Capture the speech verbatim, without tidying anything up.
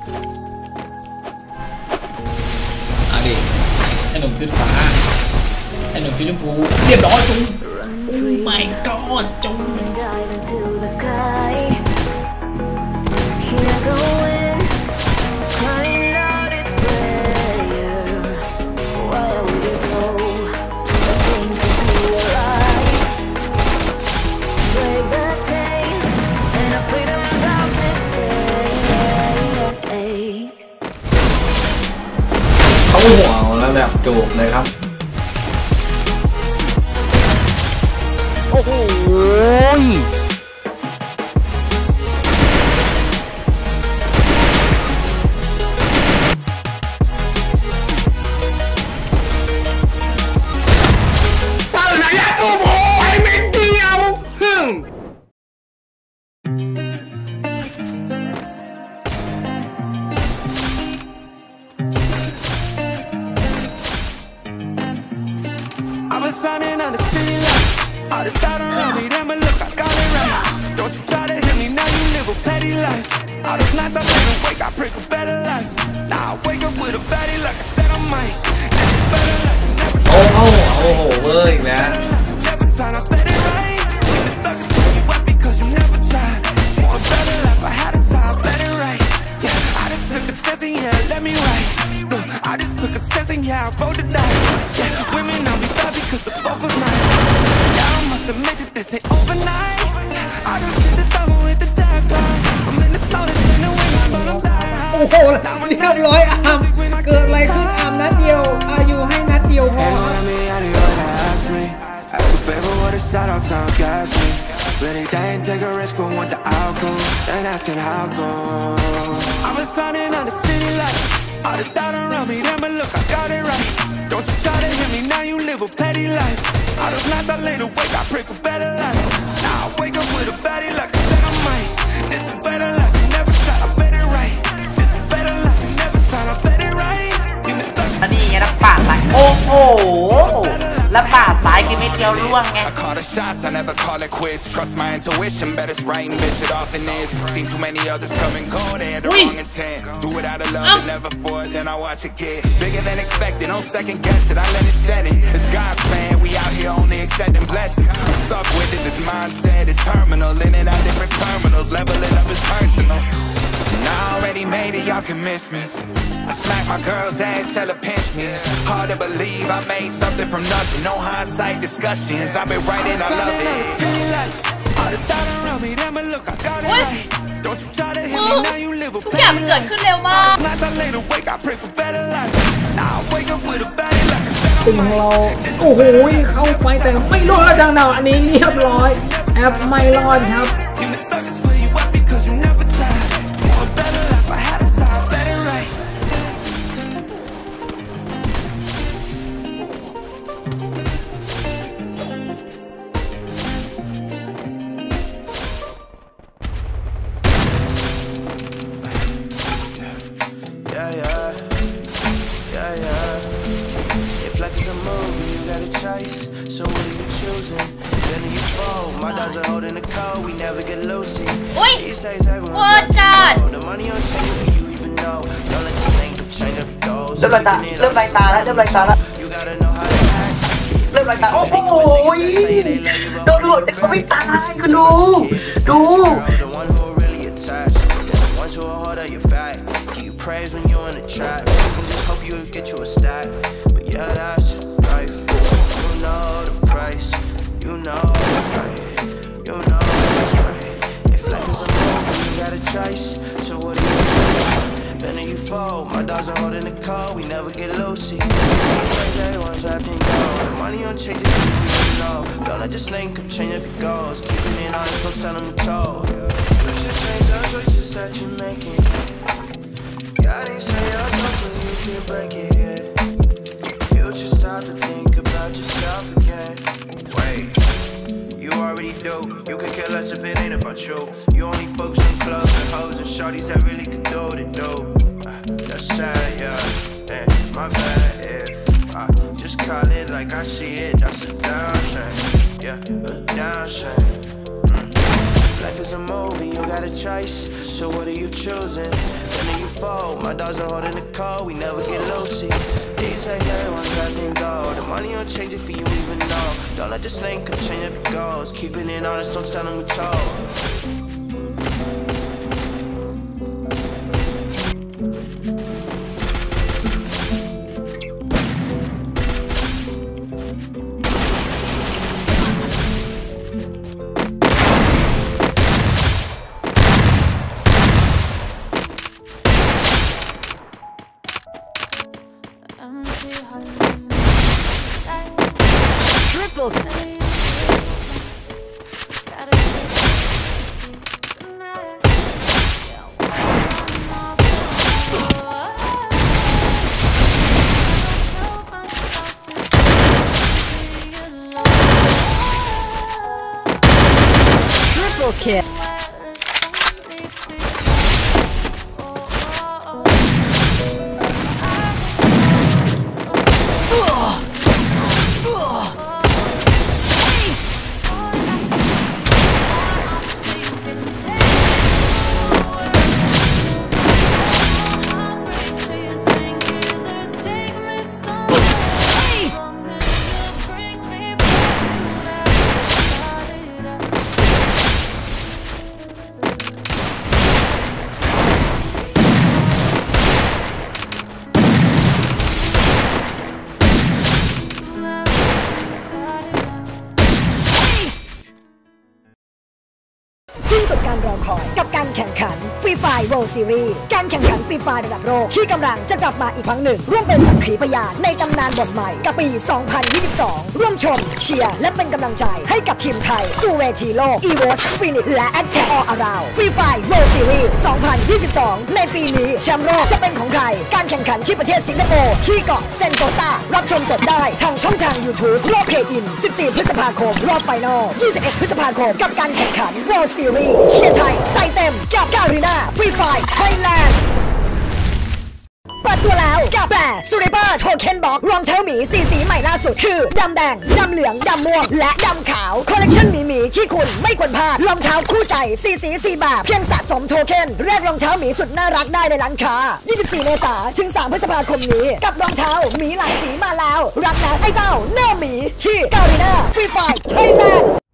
อ่ะดิไอ้หนุ่มชุดฟ้าไอ้หนุ่มชุดชมพูเรียบร้อยจุงโอ้ my god จุงเขาห่วงแล้วแบบจูบเลยครับโอ้โหโอ้โหโอ้โหเว้ยนะโอ้โหเรียบร้อยอามเกิดอะไรขึ้นอามนัดเดียวอายุให้นัดเดียวพอ Really, they ain't take a risk, but want the outcome. Then asking how come. I'm a signing on the city lights. All the doubt around me, then but look, I got it right. Don't you try to hit me, now you live a petty life. All those nights I laid awake, I pray for better life. Now I wake up with a baddie like I said I might. This is better life, you never try, I bet it right. This is better life, you never try, I bet it right. You been stuck. อันนี้ไงนะปาดไหลโอ้โหแล้วปาดซ้ายกินไม่เดียวล่วงไง I call the shots, I never call it quits. Trust my intuition, bet it's right and bitch it often is. Seen too many others come and go, they had the wrong intent. Do it out of love, but never for it, then I watch it get bigger than expected. No second guess it, I let it set it. It's God's plan, we out here only accepting blessings. I'm stuck with it, this mindset is terminal. In and out different terminals, leveling up is personal. And I already made it, y'all can miss me. I smack my girl's ass, tell her pinch me. It's hard to believe I made something from nothing. No hindsight discussions, I've been writing, I love it. All the doubt around me, then but look, I got it right. Don't you try to hit me, now you live a better life. Nights I lay awake, I pray for better life. Now I wake up with a baddie like I said. ตึงของเราโอ้โหเข้าไปแต่ไม่รอดดังๆอันนี้เรียบร้อยแอปไม่รอดครับ So what are you choosing? Then you fall. My dogs are holding the code. We never get loosey. These days everyone's like, the money on chain for you even know. Don't let this thing change up your goals. เริ่มลายตาเริ่มลายตาแล้วเริ่มลายตาแล้ว You gotta know how to act. เริ่มลายตาโอ้โหโดนหลดแต่เขาไม่ตายก็ดูดู The one who really attached. The ones who will hold up your back. Give you praise when you're in the trap. Just hope you get you a stack. But yeah, that's life. You know the price. You know right. You know that's right. If life is a movie, you got a choice. So what do you choose? Then you fall. My dogs are holding the code. We never get loosey. These days everyone's wrapped in gold. The money on check, this you never know. Don't let this link up change up your goals. Keeping it honest, don't tell them the toll. You should change the choices that you're making. God ain't say yourself so you can break it. Yeah. You should stop to think about yourself again. Wait, you already do. You could care less if it ain't about you. You only focus on clubs and hoes and shorties that really could do what they do. Uh, that's sad, yeah. And my bad if I just call it like I see it. That's a down shame, yeah, a down shame. Mm. Life is a movie, you got a choice. So what are you choosing? and then you fold. My dogs are holding the code, we never get loosey. These days everyone's letting go. The money don't change it for you even know. Don't let the slang come change up your goals. Keeping it honest, don't tell them we told. Triple Triple kill.สิ้นสุดการรอคอยกับการแข่งขันฟรีไฟร์ World Series การแข่งขันฟรีไฟร์ระดับโลกที่กำลังจะกลับมาอีกครั้งหนึ่งร่วมเป็นสักขีพยานในตำนานบทใหม่กับปี สองพันยี่สิบสอง ร่วมชมเชียร์และเป็นกำลังใจให้กับทีมไทยสู่เวทีโลก อี โว เอส Phoenix และ Attack All Around ฟรีไฟร์ World Series สองพันยี่สิบสอง ในปีนี้แชมป์โลกจะเป็นของใครการแข่งขันที่ประเทศสิงคโปร์ที่เกาะเซนโตซารับชมสดได้ทางช่องทาง YouTube รอบเพย์อิน สิบสี่ พฤษภาคมรอบไฟนอล ยี่สิบเอ็ด พฤษภาคมกับการแข่งขัน World Series เชียร์ไทยใส่เต็มกับการีนาฟรีไฟร์ไทยแลนด์เปิดตัวแล้วกับแบร์ซูริเปอร์โทเค็นบ็อกรองเท้าหมีสีสีใหม่ล่าสุดคือดำแดงดำเหลืองดำม่วงและดำขาวคอลเลคชันหมีหมีที่คุณไม่ควรพลาดรองเท้าคู่ใจสีสีสีแบบเพียงสะสมโทเค็นแรกรองเท้าหมีสุดน่ารักได้ในร้านค้ายี่สิบสี่เมษายนถึงสามพฤษภาคมนี้กับรองเท้าหมีหลายสีมาแล้วรักนะไอ้เต้าแนวหมีที่การีนาฟรีไฟร์ไทยแลนด์